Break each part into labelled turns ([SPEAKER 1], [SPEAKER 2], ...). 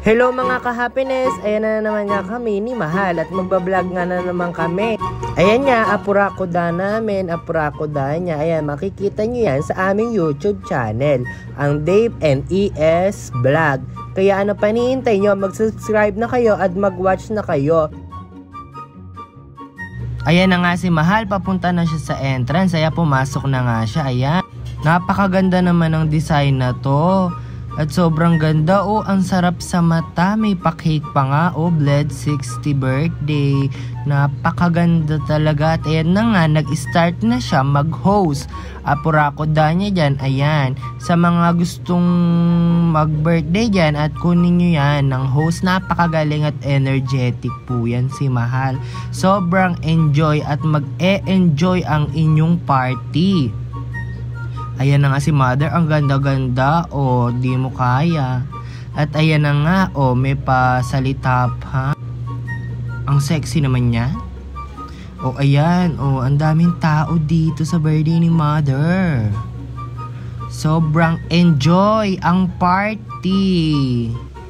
[SPEAKER 1] Hello mga ka-happiness! Ayan na naman nga kami ni Mahal at magbablog nga na naman kami. Ayan nga, apurakoda namin, apurakoda niya. Ayan, makikita nyo yan sa aming YouTube channel, ang Dave and ES Vlog. Kaya ano pa hinihintay nyo, mag-subscribe na kayo at mag-watch na kayo. Ayan na nga si Mahal, papunta na siya sa entrance. Ayan, pumasok na nga siya. Ayan, napakaganda naman ng design na to. At sobrang ganda, oh, ang sarap sa mata. May pa-cake pa nga, oh, Bled 60 birthday. Napakaganda talaga. At ayan na nga, nag-start na siya mag-host. Apurakoda niya dyan, ayan. Sa mga gustong mag-birthday dyan at kunin nyo yan ng host, napakagaling at energetic po yan si Mahal. Sobrang enjoy at mag-e-enjoy ang inyong party. Ayan na nga si Mother, ang ganda-ganda, o, di mo kaya. At ayan na nga, o, may pasalita pa. Ang sexy naman niya. O, ayan, o, ang daming tao dito sa birthday ni Mother. Sobrang enjoy ang party.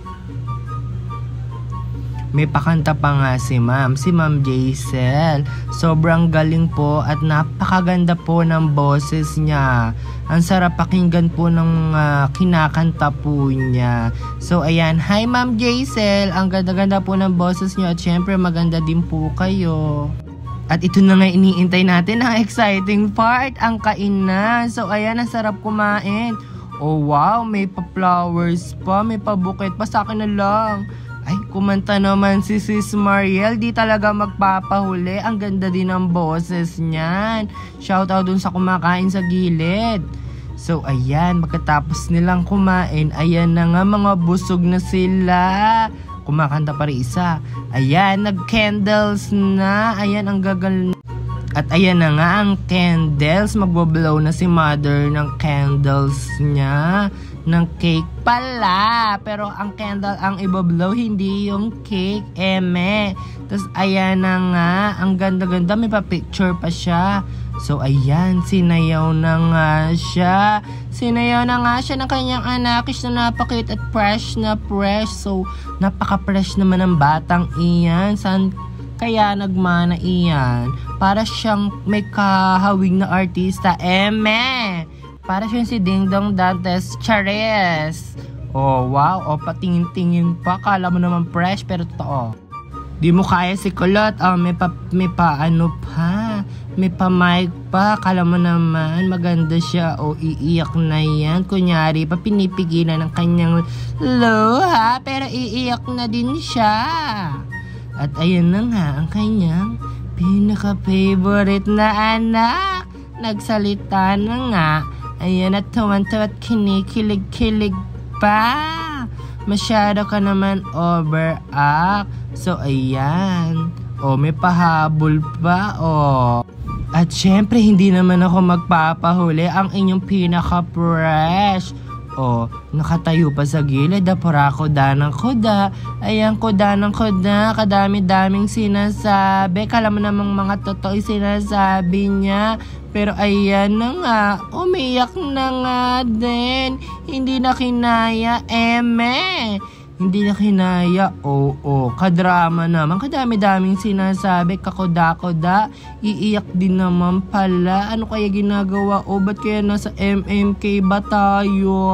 [SPEAKER 1] May pakanta pa nga si Ma'am Jaisel. Sobrang galing po at napakaganda po ng boses niya. Ang sarap pakinggan po ng kinakanta po niya. So ayan, hi Ma'am Jaisel. Ang ganda-ganda po ng boses niyo at syempre maganda din po kayo. At ito na nga iniintay natin ang exciting part, ang kainan. So ayan, ang sarap kumain. Oh wow, may pa-flowers pa, may pa-bouquet pa, sa akin na lang. Ay, kumanta naman si Sis Mariel, di talaga magpapahuli. Ang ganda din ng boses niyan. Shoutout dun sa kumakain sa gilid. So, ayan, pagkatapos nilang kumain, ayan na nga, mga busog na sila. Kumakanta pa rin isa. Ayan, nag-candles na. Ayan, ang gagal. At ayan na nga ang candles. Magboblow na si Mother ng candles niya. Ng cake pala. Pero ang candle ang iboblow, hindi yung cake. Eme. Tapos ayan na nga. Ang ganda-ganda. May pa-picture pa siya. So ayan, sinayaw na nga siya. Sinayaw na nga siya ng kanyang anakis na napakit at fresh na fresh. So napaka-fresh naman ng batang iyan. San kaya nagmana iyan? Para siyang may kahawig na artista. Eme! Para siyang si Ding Dong Dantes Chares. Oh, wow. O, patingin-tingin pa. Kala mo naman fresh, pero totoo. Di mo kaya si Kulot. Oh, may pa ano pa. May pa mic pa. Kala mo naman maganda siya. O, iiyak na yan. Kunyari pa, pinipigilan ng kanyang luha. Pero iiyak na din siya. At ayan na nga ang kanyang pinaka-favorite na anak. Nagsalita na nga. Ayan, at tuwan-tuwa at kinikilig-kilig pa. Masyado ka naman overact. So, ayan. O, may pahabol pa, o. At syempre, hindi naman ako magpapahuli. Ang inyong pinaka-fresh. O, nakatayo pa sa gilid. Apurakoda ng kuda. Ayan, kuda ng kuda. Kadami-daming sinasabi. Kala mo namang mga totoo sinasabi niya. Pero ayan na nga. Umiyak na nga din. Hindi na kinaya. Eme. Hindi na kinaya. Oo. Kadrama naman. Kadami-daming sinasabi. Kakoda-koda. Iiyak din naman pala. Ano kaya ginagawa? O, ba't kaya nasa MMK ba tayo?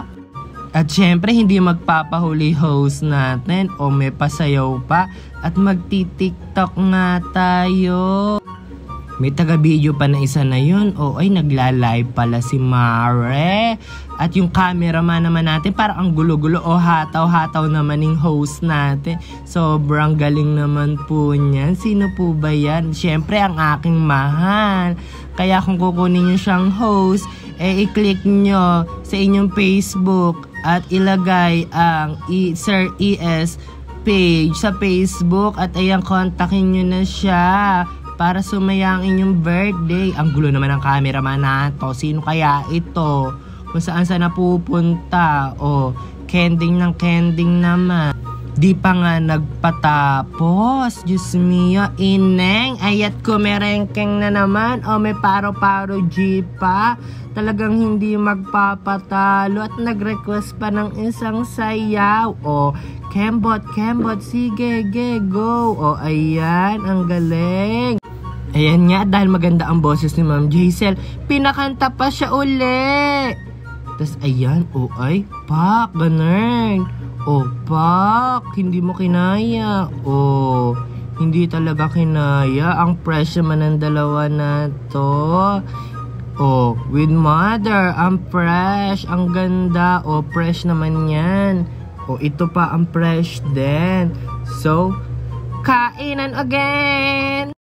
[SPEAKER 1] At syempre, hindi magpapahuli host natin. O, may pasayaw pa. At magti-tiktok nga tayo. May taga-video pa na isa na yun. O, ay, nagla-live pala si Mare. At yung cameraman naman natin, parang ang gulo-gulo. O, hataw-hataw naman yung host natin. Sobrang galing naman po niyan. Sino po ba yan? Siyempre, ang aking Mahal. Kaya kung kukunin nyo siyang host, i-click nyo sa inyong Facebook at ilagay ang Sir ES page sa Facebook. At ayan, kontakin nyo na siya para sumaya ang inyong birthday. Ang gulo naman ng cameraman na to. Sino kaya ito? Kung saan napupunta. O, kending ng kending naman. Di pa nga nagpatapos. Diyos mio, ineng, ayat kumerengkeng na naman. O may paro-paro G pa. Talagang hindi magpapatalo at nag-request pa ng isang sayaw. O, Kembot, sige, go. O, ayan, ang galing. Ayan nga, dahil maganda ang boses ni Ma'am Jaisel, pinakanta pa siya uli. Tas ayan, o ay, pak, ganun. O, pak, hindi mo kinaya. O, hindi talaga kinaya. Ang fresh naman ng dalawa na to. O, with mother, ang fresh, ang ganda. O, fresh naman yan. O, ito pa ang fresh din. So, kainan again!